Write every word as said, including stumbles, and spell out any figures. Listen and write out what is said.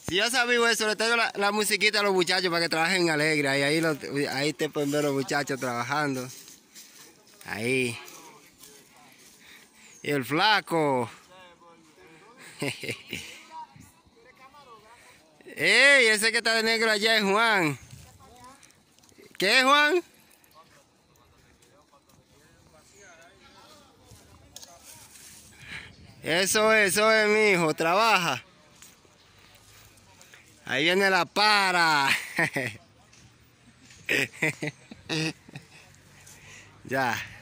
Si yo sabía eso, le traigo la, la musiquita a los muchachos para que trabajen alegre. Ahí, ahí, lo, ahí te pueden ver los muchachos trabajando. Ahí. Y el flaco. ¡Ey! Ese que está de negro allá es Juan. ¿Qué es, Juan? Eso es, eso es, mi hijo. Trabaja. Ahí viene la para. Ya.